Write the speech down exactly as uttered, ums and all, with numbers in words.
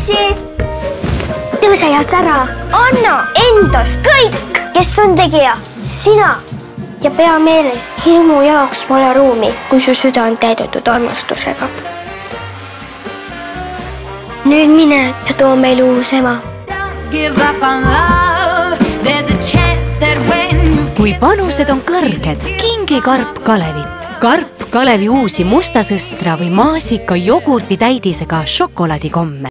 Jesse! Tõuse ja sära! Anna endast kõik! Kes on tegija? Sina! Ja pea meeles, hirmu jaoks pole ruumi, kui su süda on täidetud armastusega. Nüüd mine ja too meil uus ema. Kui panused on kõrged, kingi Karp Kalevit. Karp Kalevi uusi mustasõstra või maasika jogurti täidisega šokolaadikomme.